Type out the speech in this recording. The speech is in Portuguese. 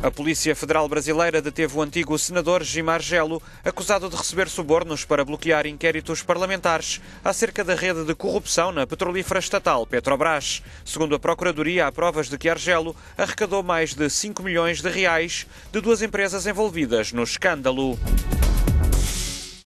A Polícia Federal Brasileira deteve o antigo senador Gilmar Gelo, acusado de receber subornos para bloquear inquéritos parlamentares acerca da rede de corrupção na petrolífera estatal Petrobras. Segundo a Procuradoria, há provas de que Argelo arrecadou mais de 5 milhões de reais de duas empresas envolvidas no escândalo.